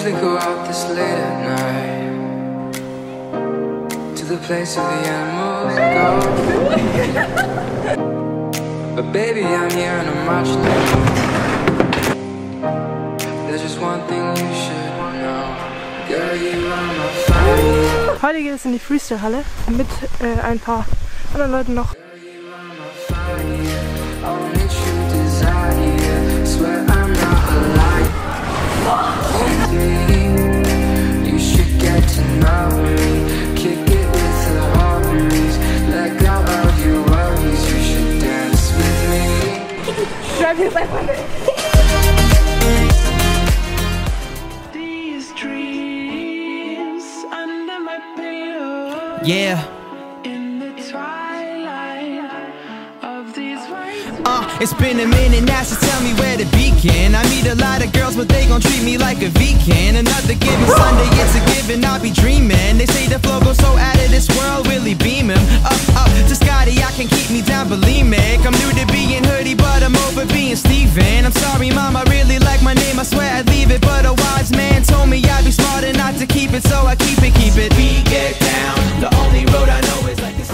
usually go out this late at night to the place where the animals go. But baby, I'm here and I'm watching you. There's just one thing you should know. Girl, you are my fire. Heute geht es in die Freestyle-Halle mit ein paar anderen Leuten noch. Yeah. It's been a minute now, so tell me where to begin. I meet a lot of girls, but they gon' treat me like a vegan. Another given Sunday, it's a given, I'll be dreaming. They say the flow goes so out of this world, really beaming. Up to Scotty, I can keep me down, believe me. I'm new to being Hoodie, but I'm over being Steven. I'm sorry, mom, I really like my name, I swear I'd leave it. But a wise man told me I'd be smarter not to keep it, so I keep it. We get down, the only road I know is like this.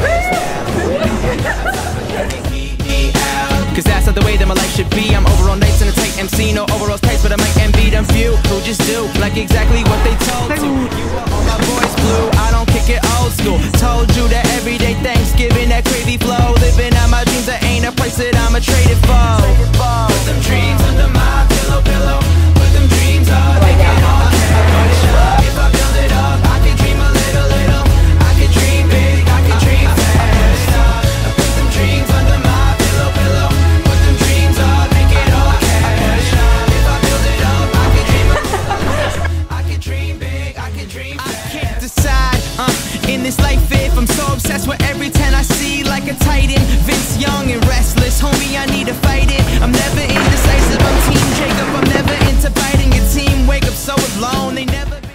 Cause that's not the way that my life should be. I'm over all nights in a tight MC, no overall tights, but I might envy them few who just do like exactly what they told to. You are all my boys blue, I don't kick it old school. Told you that everyday Thanksgiving, that crazy flow. Living out my dreams, that ain't a place that I'ma trade it for. Put them dreams under my pillow. Put them dreams up, make it all cash. If I build it up, I can dream a little. I can dream big, I can dream fast. Put them dreams under my pillow. Put them dreams up, make it all cash. If I build it up, I can dream a little. I can dream big, I can dream fast. I can't decide in this life if I'm so obsessed with every 10 I see, like a titan. Vince Young and restless, homie, I need to fight it. I'm never indecisive, I'm Team Jacob. I'm never into biting a team. Wake up so alone, they never been.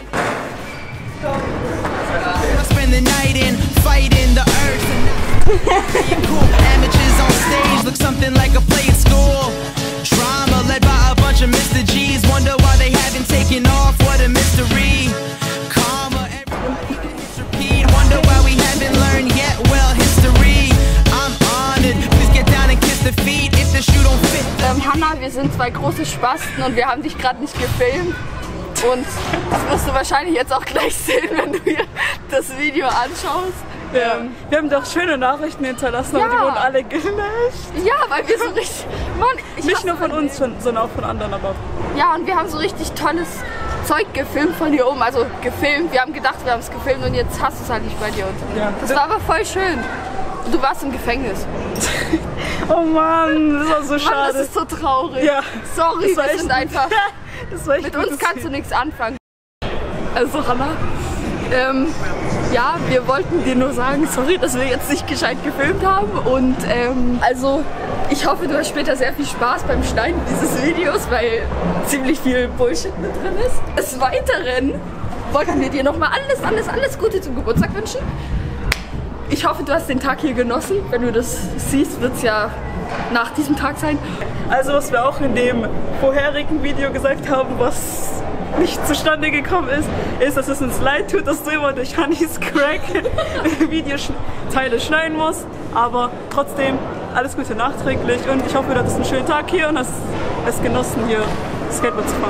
I spend the night in fighting the earth. Cool amateurs on stage look something like a play at school. Drama led by a bunch of Mr. G's. Wonder why they haven't taken off. What a mystery. Karma, everything is repeat. Wonder why we haven't learned yet. Well, history. I'm honored. Please get down and kiss the feet if the shoe don't fit. Hannah, wir sind zwei große Spasten und wir haben dich gerade nicht gefilmt. Und das wirst du wahrscheinlich jetzt auch gleich sehen, wenn du hier das Video anschaust. Ja. Wir haben doch schöne Nachrichten hinterlassen, aber die wurden alle gelöscht. Ja, weil wir so richtig... Mann, nicht nur von uns, sondern auch von anderen. Aber ja, und wir haben so richtig tolles Zeug gefilmt von hier oben. Also gefilmt, wir haben gedacht, wir haben es gefilmt und jetzt hast du es halt nicht bei dir unten. Ja. Das war aber voll schön. Du warst im Gefängnis. Oh Mann, das war so schade. Mann, das ist so traurig. Ja. Sorry, wir sind einfach... Mit uns kannst du nichts anfangen. Also Hannah, ja, wir wollten dir nur sagen, sorry, dass wir jetzt nicht gescheit gefilmt haben. Und also ich hoffe, du hast später sehr viel Spaß beim Schneiden dieses Videos, weil ziemlich viel Bullshit mit drin ist. Des Weiteren wollten wir dir nochmal alles Gute zum Geburtstag wünschen. Ich hoffe, du hast den Tag hier genossen. Wenn du das siehst, wird es ja nach diesem Tag sein. Also was wir auch in dem vorherigen Video gesagt haben, was nicht zustande gekommen ist, dass es uns leid tut, dass du immer durch Hannys Crack Videoteile schneiden musst. Aber trotzdem alles Gute nachträglich und ich hoffe, du hattest einen schönen Tag hier und hast es genossen, hier Skateboard zu fahren.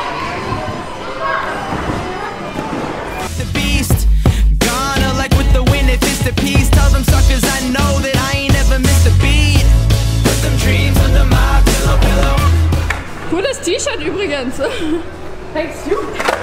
Cooles T-Shirt übrigens. Thanks you.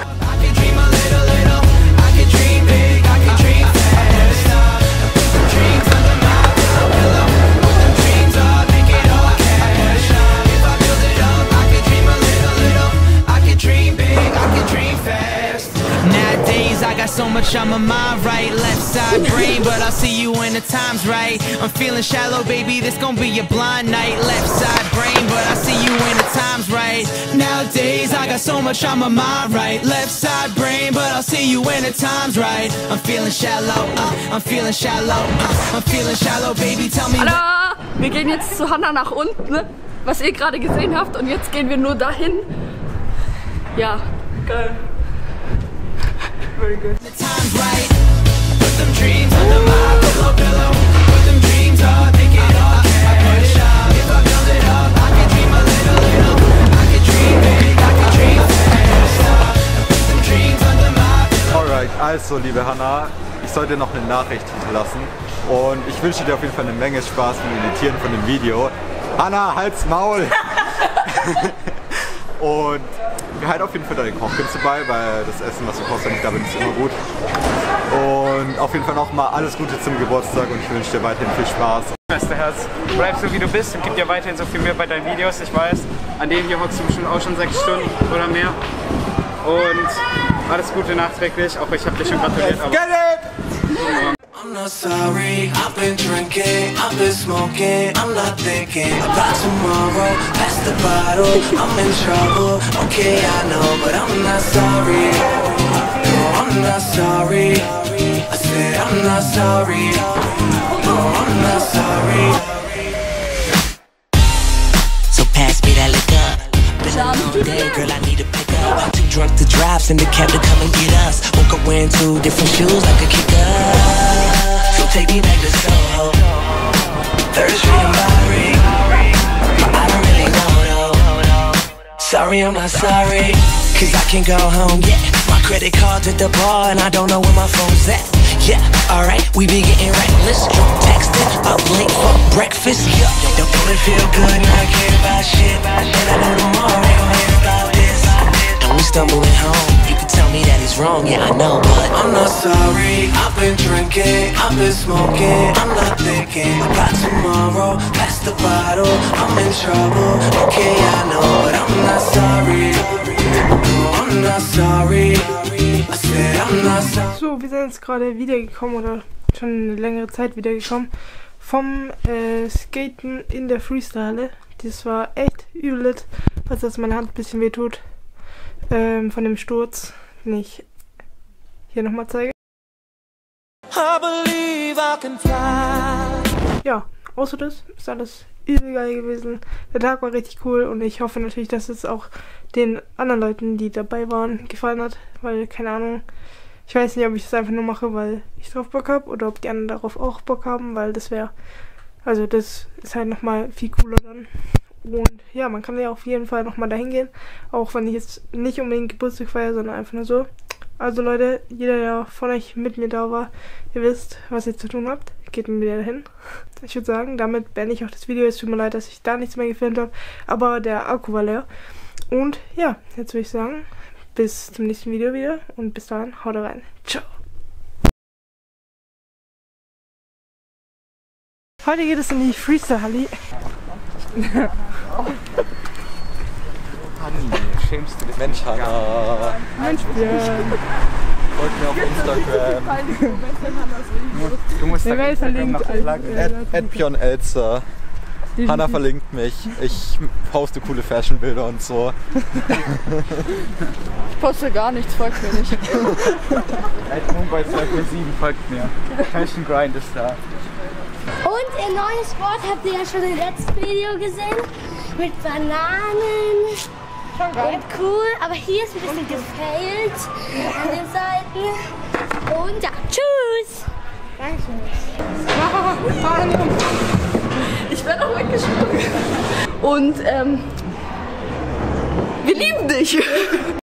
So much on my mind, right? Left side brain, but I'll see you when the time's right. I'm feeling shallow, baby, this gon' be a blind night. Left side brain, but I'll see you when the time's right. Nowadays, I got so much on my mind, right? Left side brain, but I'll see you when the time's right. I'm feeling shallow, I'm feeling shallow, I'm feeling shallow, baby, tell me. Hallo! Wir gehen jetzt zu Hannah nach unten, was ihr gerade gesehen habt, und jetzt gehen wir nur dahin. Ja. Geil. Very good. The time's right. Put them dreams under my pillow. Put them dreams up, make it all cash. If I build it up, I can dream a little. I can dream big, I can dream fast. Put them dreams under my pillow. Alright, also liebe Hannah, ich soll dir noch eine Nachricht hinterlassen und ich wünsche dir auf jeden Fall eine Menge Spaß beim Editieren von dem Video. Hannah, halt's Maul! Und halt auf jeden Fall deine Kochkünste bei, weil das Essen, was du kochst, wenn ich da bin, ist immer gut. Und auf jeden Fall nochmal alles Gute zum Geburtstag und ich wünsche dir weiterhin viel Spaß. Beste Herz, bleib so wie du bist und gib dir weiterhin so viel mehr bei deinen Videos. Ich weiß, an denen hier hockst du bestimmt auch schon 6 Stunden oder mehr. Und alles Gute nachträglich, auch ich habe dich schon gratuliert. Aber I'm not sorry, I've been drinking, I've been smoking, I'm not thinking about tomorrow, past the bottle, I'm in trouble, okay I know, but I'm not sorry, no I'm not sorry, I said I'm not sorry, no I'm not sorry. So pass me that liquor, been a long day, girl I need to pick up, too drunk to drive, send the cab to come and get us, woke up wearing 2 different shoes like a kicker. Take me back to Soho, 3rd Street and Bowery, but I don't really know though. Sorry, I'm not sorry, cause I can't go home yet. My credit card's at the bar and I don't know where my phone's at. Yeah, alright, we be getting reckless, drunk texting, up late for breakfast. Yeah, don't it feel good, not care about shit, and I know tomorrow they gon' hear about this. And we stumbling home, you can tell me that it's wrong, yeah I know, but I'm not sorry. I've been drinking, I've been smoking, I'm not thinking about tomorrow, past the bottle, I'm in trouble, okay I know, but I'm not sorry, no I'm not sorry, I said I'm not sorry. So, wir sind jetzt gerade wiedergekommen oder schon eine längere Zeit wiedergekommen vom Skaten in der Freestyle. Das war echt übel, was jetzt meine Hand ein bisschen weh tut. Von dem Sturz, den ich hier nochmal zeige. Ja, außer das ist alles übel geil gewesen. Der Tag war richtig cool und ich hoffe natürlich, dass es auch den anderen Leuten, die dabei waren, gefallen hat, weil, keine Ahnung, ich weiß nicht, ob ich das einfach nur mache, weil ich drauf Bock habe oder ob die anderen darauf auch Bock haben, weil das wäre, also das ist halt nochmal viel cooler dann. Und ja, man kann ja auf jeden Fall nochmal dahin gehen, auch wenn ich jetzt nicht unbedingt Geburtstag feiere, sondern einfach nur so. Also Leute, jeder, der von euch mit mir da war, ihr wisst, was ihr zu tun habt, geht mit mir dahin. Ich würde sagen, damit beende ich auch das Video. Es tut mir leid, dass ich da nichts mehr gefilmt habe, aber der Akku war leer. Und ja, jetzt würde ich sagen, bis zum nächsten Video wieder und bis dahin, haut rein. Ciao. Heute geht es in die Freestyle-Halle. Hanni, schämst du dich? Mensch, Hannah. Mensch, Björn. Folgt mir auf Instagram. du musst Der Welt verlinkt. @PionElzer. Hannah verlinkt mich. Ich poste coole Fashion-Bilder und so. Ich poste gar nichts, folgt mir nicht. @Mumbai247 folgt mir. Fashion Grind ist da. Und ihr neues Sport habt ihr ja schon im letzten Video gesehen. Mit Bananen. Und cool, aber hier ist ein bisschen gefailt an den Seiten. Und ja, tschüss! Dankeschön. Ich werde auch weggesprungen. Und wir lieben dich.